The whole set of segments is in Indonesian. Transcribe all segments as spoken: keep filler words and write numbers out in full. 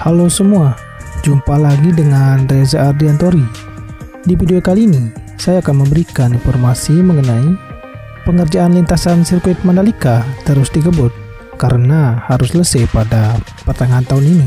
Halo semua, jumpa lagi dengan Reza Ardiantori. Di video kali ini, saya akan memberikan informasi mengenai pengerjaan lintasan sirkuit Mandalika terus dikebut karena harus selesai pada pertengahan tahun ini.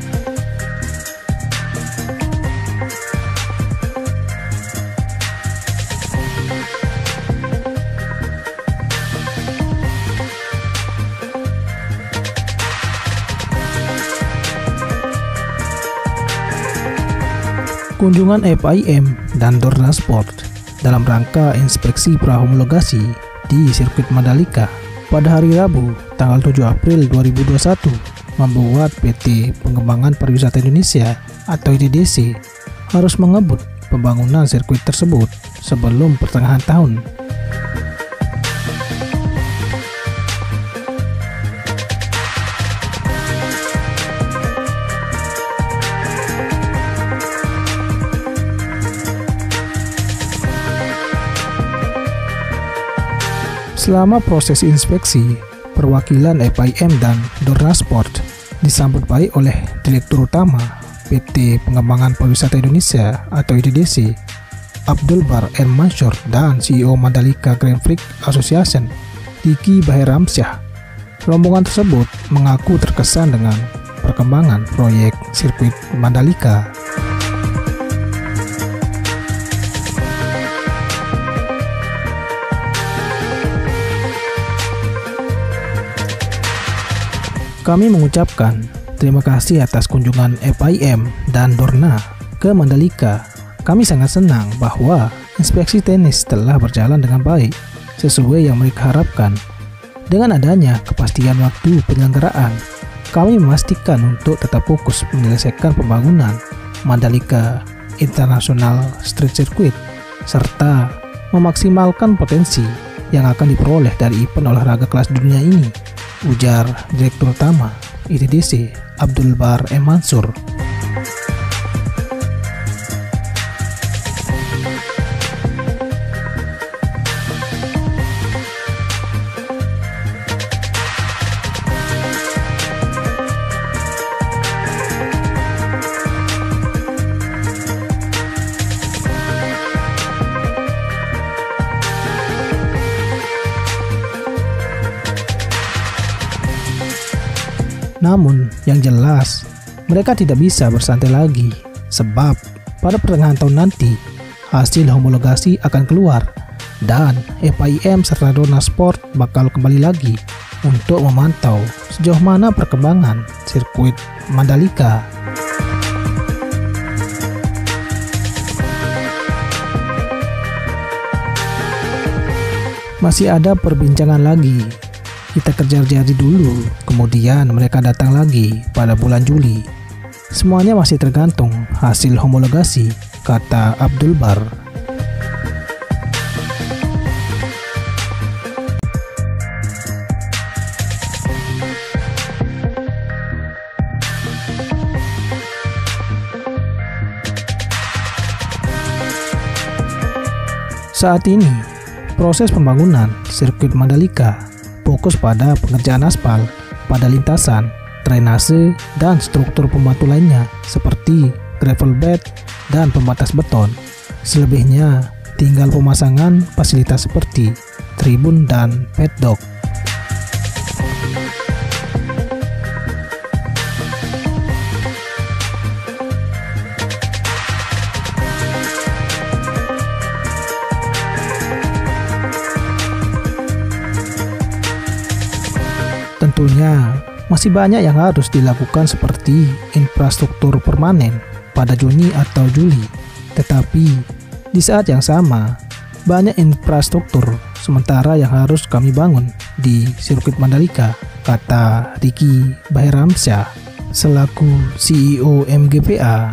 Kunjungan F I M dan Dorna Sport dalam rangka inspeksi prahomologasi di sirkuit Mandalika pada hari Rabu tanggal tujuh April dua ribu dua puluh satu membuat P T Pengembangan Pariwisata Indonesia atau I T D C harus mengebut pembangunan sirkuit tersebut sebelum pertengahan tahun. Selama proses inspeksi, perwakilan F I M dan Dorna Sport disambut baik oleh Direktur Utama P T Pengembangan Pariwisata Indonesia atau I T D C, Abdul Bar M. Mansur, dan C E O Mandalika Grand Prix Association, Diki Baheramsyah. Rombongan tersebut mengaku terkesan dengan perkembangan proyek sirkuit Mandalika. Kami mengucapkan terima kasih atas kunjungan F I M dan Dorna ke Mandalika. Kami sangat senang bahwa inspeksi teknis telah berjalan dengan baik sesuai yang mereka harapkan. Dengan adanya kepastian waktu penyelenggaraan, kami memastikan untuk tetap fokus menyelesaikan pembangunan Mandalika International Street Circuit serta memaksimalkan potensi yang akan diperoleh dari event olahraga kelas dunia ini, ujar Direktur Utama I T D C Abdul Bar M. Mansur. Namun, yang jelas, mereka tidak bisa bersantai lagi, sebab pada pertengahan tahun nanti, hasil homologasi akan keluar, dan F I M serta Dorna Sport bakal kembali lagi untuk memantau sejauh mana perkembangan sirkuit Mandalika. Masih ada perbincangan lagi. Kita kejar janji dulu, kemudian mereka datang lagi pada bulan Juli. Semuanya masih tergantung hasil homologasi, kata Abdul Bar. Saat ini, proses pembangunan sirkuit Mandalika fokus pada pengerjaan aspal pada lintasan, drainase, dan struktur pembantu lainnya seperti gravel bed dan pembatas beton. Selebihnya tinggal pemasangan fasilitas seperti tribun dan paddock. Tentunya masih banyak yang harus dilakukan seperti infrastruktur permanen pada Juni atau Juli. Tetapi di saat yang sama, banyak infrastruktur sementara yang harus kami bangun di sirkuit Mandalika, kata Diki Baheramsyah selaku C E O M G P A.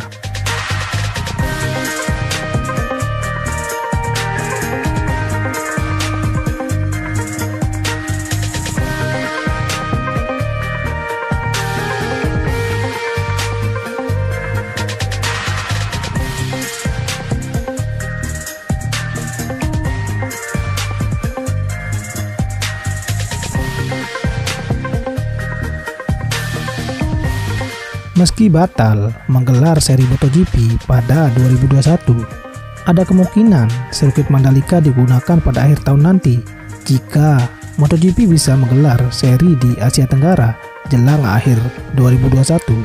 Meski batal menggelar seri MotoGP pada dua ribu dua puluh satu, ada kemungkinan sirkuit Mandalika digunakan pada akhir tahun nanti jika MotoGP bisa menggelar seri di Asia Tenggara jelang akhir dua ribu dua puluh satu.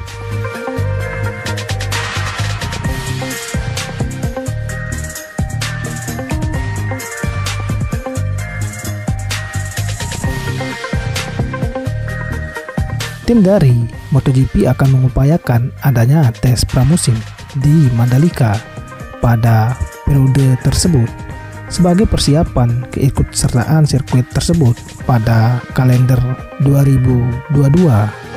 Tim dari MotoGP akan mengupayakan adanya tes pramusim di Mandalika pada periode tersebut sebagai persiapan keikutsertaan sirkuit tersebut pada kalender dua ribu dua puluh dua.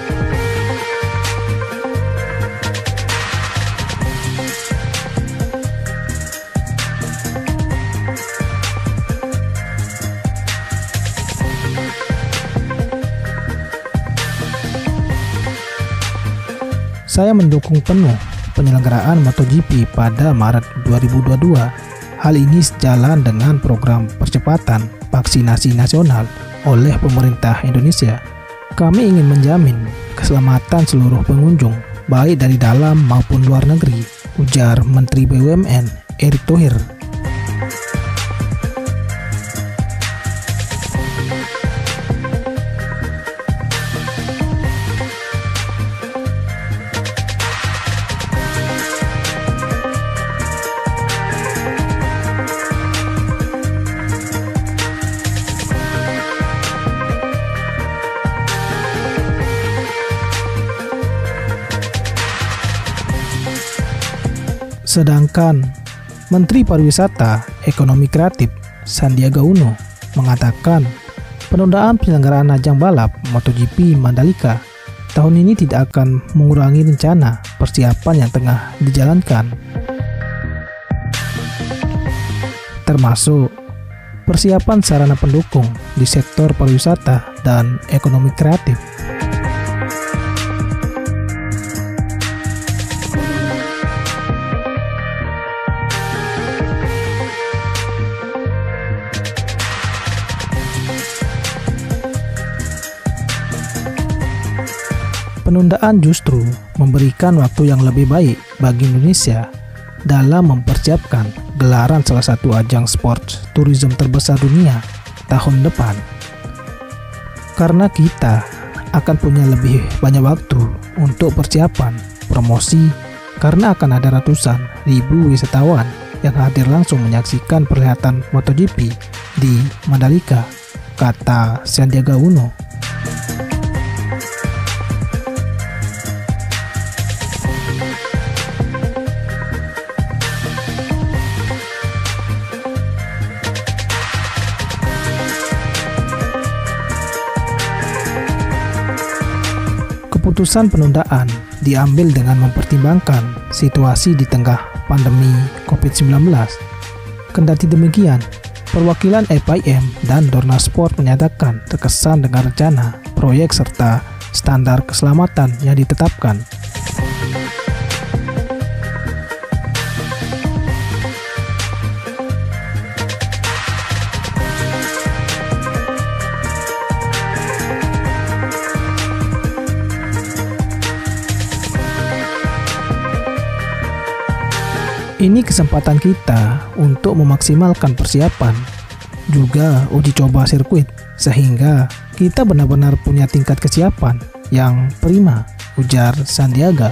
Saya mendukung penuh penyelenggaraan MotoGP pada Maret dua ribu dua puluh dua. Hal ini sejalan dengan program percepatan vaksinasi nasional oleh pemerintah Indonesia. Kami ingin menjamin keselamatan seluruh pengunjung, baik dari dalam maupun luar negeri, ujar Menteri B U M N Erick Thohir. Sedangkan Menteri Pariwisata Ekonomi Kreatif Sandiaga Uno mengatakan penundaan penyelenggaraan ajang balap MotoGP Mandalika tahun ini tidak akan mengurangi rencana persiapan yang tengah dijalankan, termasuk persiapan sarana pendukung di sektor pariwisata dan ekonomi kreatif. Penundaan justru memberikan waktu yang lebih baik bagi Indonesia dalam mempersiapkan gelaran salah satu ajang sport tourism terbesar dunia tahun depan. Karena kita akan punya lebih banyak waktu untuk persiapan, promosi, karena akan ada ratusan ribu wisatawan yang hadir langsung menyaksikan perhelatan MotoGP di Mandalika, kata Sandiaga Uno. Keputusan penundaan diambil dengan mempertimbangkan situasi di tengah pandemi covid sembilan belas. Kendati demikian, perwakilan F I M dan Dorna Sport menyatakan terkesan dengan rencana, proyek serta standar keselamatan yang ditetapkan. Ini kesempatan kita untuk memaksimalkan persiapan, juga uji coba sirkuit, sehingga kita benar-benar punya tingkat kesiapan yang prima, ujar Sandiaga.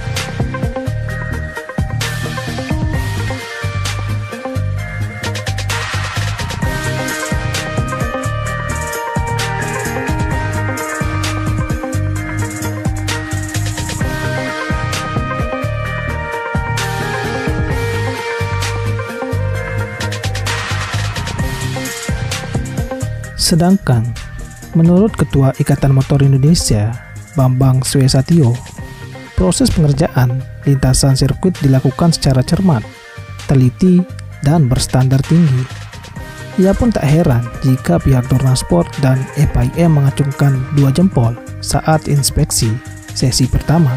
Sedangkan, menurut Ketua Ikatan Motor Indonesia, Bambang Suesatio, proses pengerjaan lintasan sirkuit dilakukan secara cermat, teliti, dan berstandar tinggi. Ia pun tak heran jika pihak Dorna Sport dan F I M mengacungkan dua jempol saat inspeksi sesi pertama.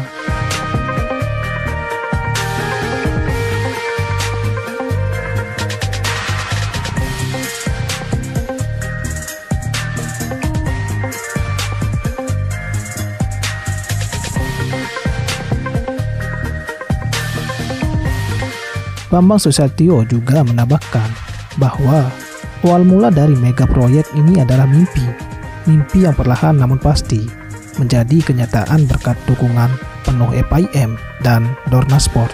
Bambang Susatyo juga menambahkan bahwa awal mula dari mega proyek ini adalah mimpi, mimpi yang perlahan namun pasti menjadi kenyataan berkat dukungan penuh F I M dan Dorna Sport.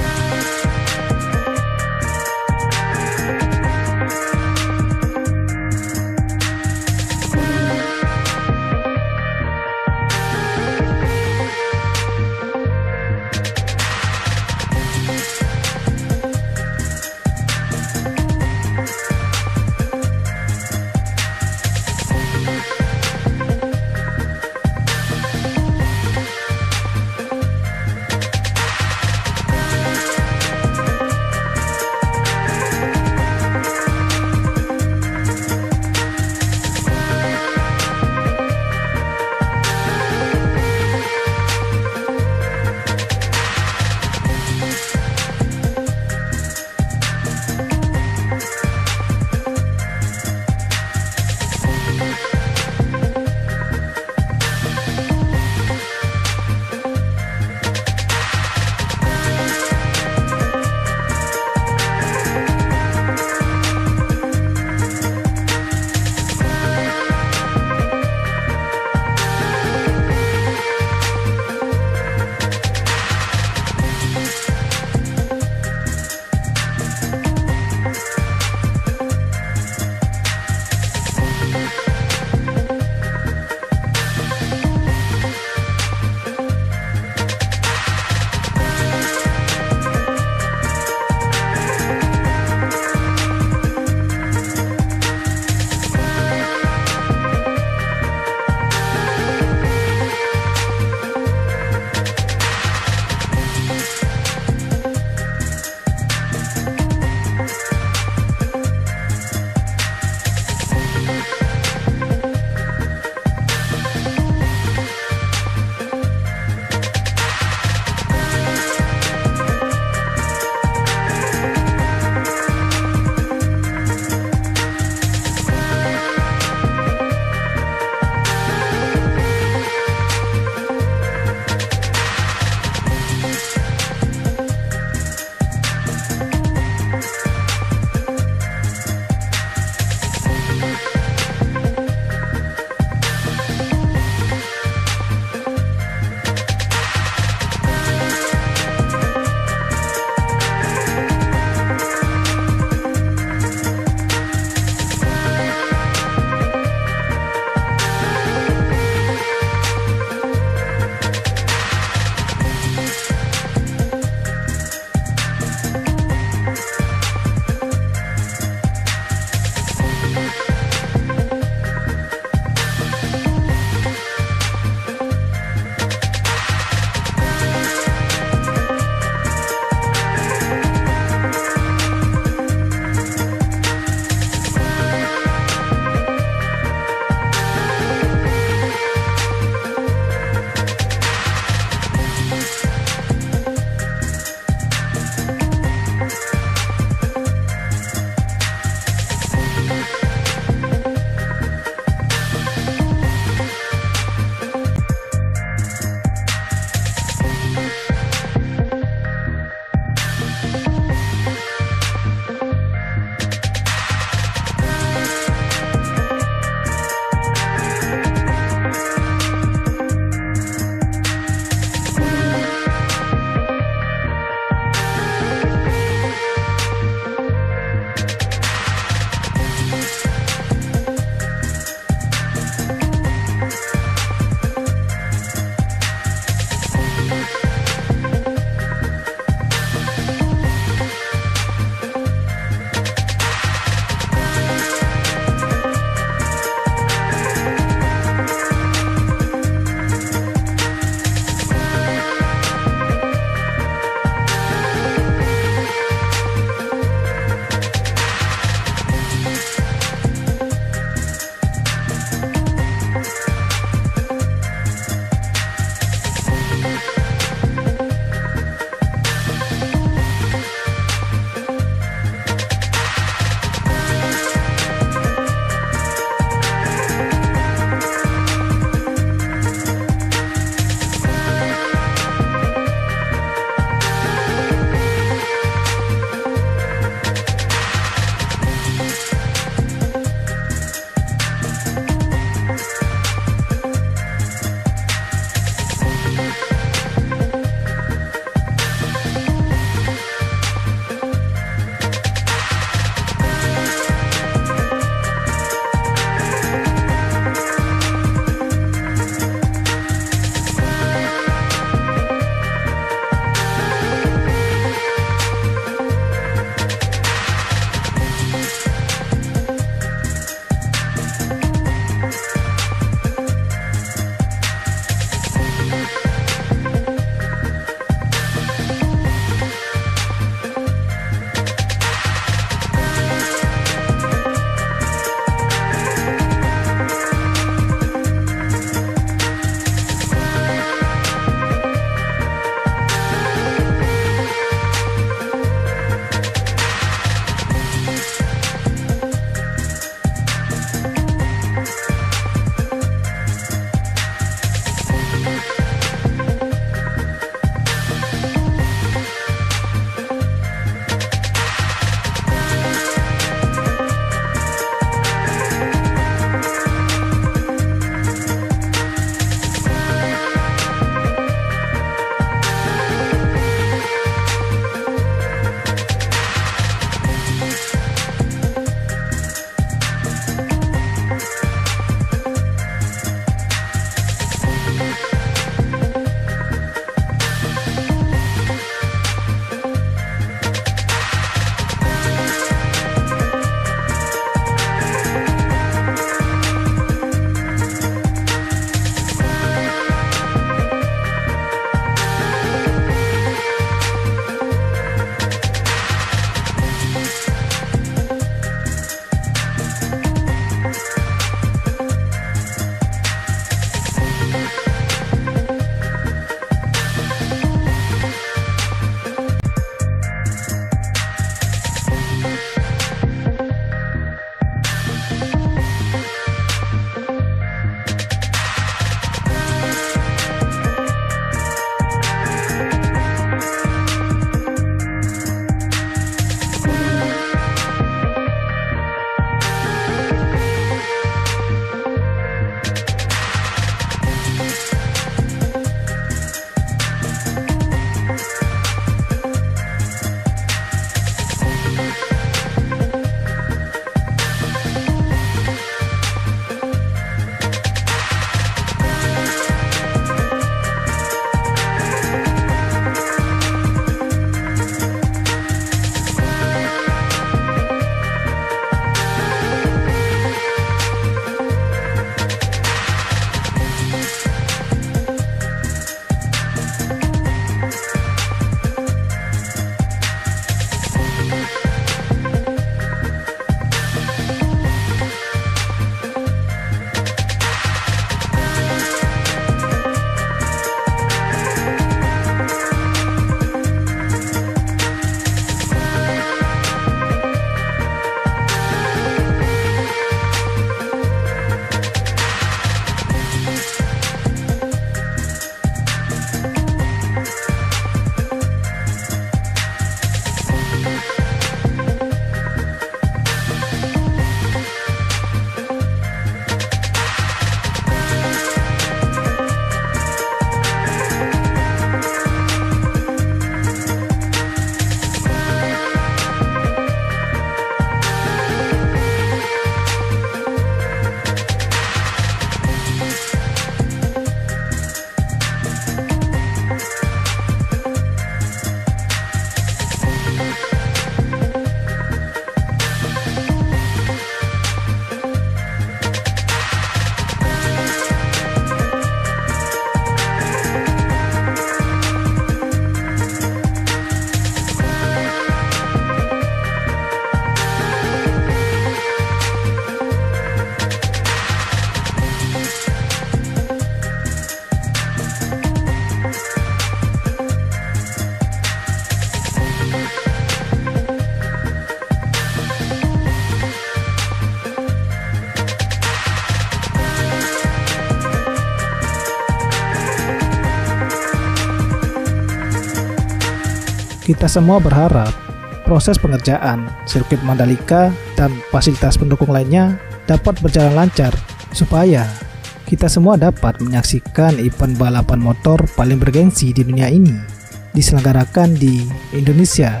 Kita semua berharap proses pengerjaan sirkuit Mandalika dan fasilitas pendukung lainnya dapat berjalan lancar supaya kita semua dapat menyaksikan event balapan motor paling bergengsi di dunia ini diselenggarakan di Indonesia.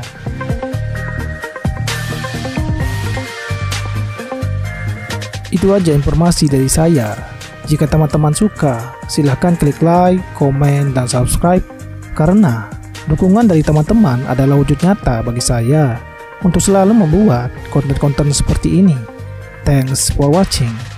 Itu aja informasi dari saya. Jika teman-teman suka, silahkan klik like, komen, dan subscribe karena dukungan dari teman-teman adalah wujud nyata bagi saya untuk selalu membuat konten-konten seperti ini. Thanks for watching.